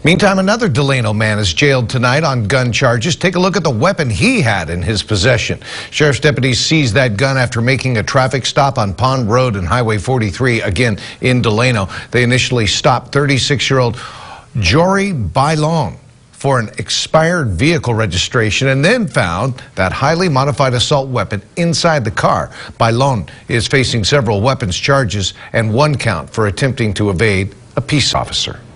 Meantime, another Delano man is jailed tonight on gun charges. Take a look at the weapon he had in his possession. Sheriff's deputies seized that gun after making a traffic stop on Pond Road and Highway 43, again in Delano. They initially stopped 36-year-old Jory Bailon for an expired vehicle registration and then found that highly modified assault weapon inside the car. Bailon is facing several weapons charges and one count for attempting to evade a peace officer.